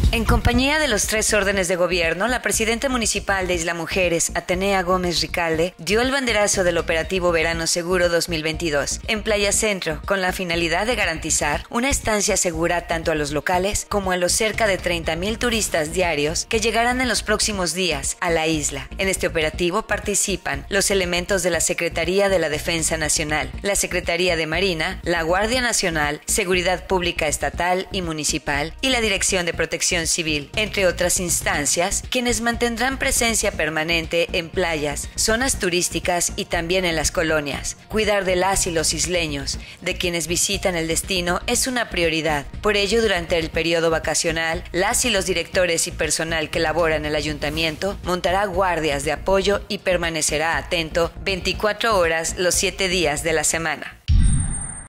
En compañía de los 3 órdenes de gobierno, la presidenta municipal de Isla Mujeres, Atenea Gómez Ricalde, dio el banderazo del operativo Verano Seguro 2022 en Playa Centro, con la finalidad de garantizar una estancia segura tanto a los locales como a los cerca de 30,000 turistas diarios que llegarán en los próximos días a la isla. En este operativo participan los elementos de la Secretaría de la Defensa Nacional, la Secretaría de Marina, la Guardia Nacional, Seguridad Pública Estatal y Municipal y la Dirección de Protección Civil, entre otras instancias, quienes mantendrán presencia permanente en playas, zonas turísticas y también en las colonias. Cuidar de las y los isleños, de quienes visitan el destino, es una prioridad. Por ello, durante el periodo vacacional, las y los directores y personal que labora en el ayuntamiento montará guardias de apoyo y permanecerá atento 24 horas los 7 días de la semana.